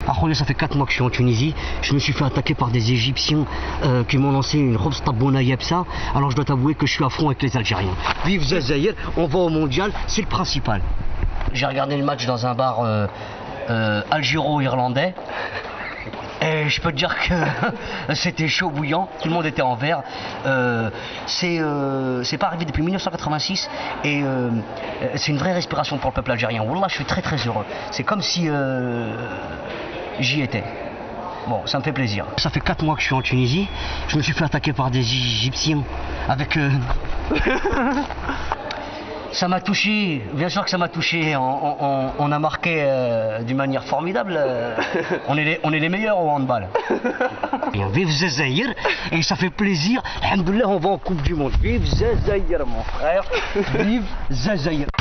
Akhoya, ça fait 4 mois que je suis en Tunisie. Je me suis fait attaquer par des Égyptiens qui m'ont lancé une robe stabona yepsa. Alors je dois t'avouer que je suis à fond avec les Algériens. Vive Zazayir, on va au mondial, c'est le principal. J'ai regardé le match dans un bar algéro-irlandais. Et je peux te dire que c'était chaud bouillant, tout le monde était en vert. C'est pas arrivé depuis 1986 et c'est une vraie respiration pour le peuple algérien. Wallah, je suis très très heureux. C'est comme si j'y étais. Bon, ça me fait plaisir. Ça fait 4 mois que je suis en Tunisie. Je me suis fait attaquer par des Égyptiens avec... Ça m'a touché, bien sûr que ça m'a touché. On a marqué d'une manière formidable. On est les meilleurs au handball. Vive Zazayir, et ça fait plaisir. Alhamdoulilah, on va en Coupe du Monde. Vive Zazayir, mon frère. Vive Zazayir.